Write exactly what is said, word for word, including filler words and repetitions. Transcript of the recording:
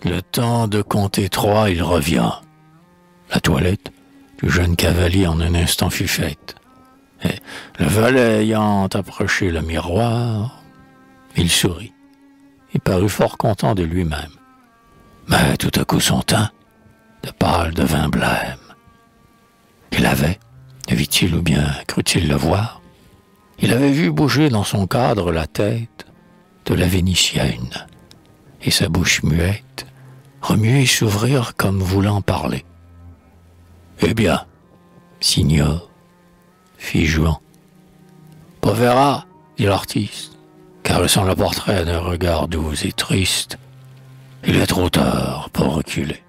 Le temps de compter trois, il revient. La toilette du jeune cavalier en un instant fut faite. Et le valet ayant approché le miroir, il sourit. Il parut fort content de lui-même. Mais tout à coup son teint, de pâle, devint blême. Il avait, vit-il ou bien crut-il le voir, il avait vu bouger dans son cadre la tête de la Vénitienne, et sa bouche muette remuer et s'ouvrir comme voulant parler. « Eh bien, signor, fit Juan. « Povera, dit l'artiste, caressant le portrait d'un regard doux et triste. Il est trop tard pour reculer.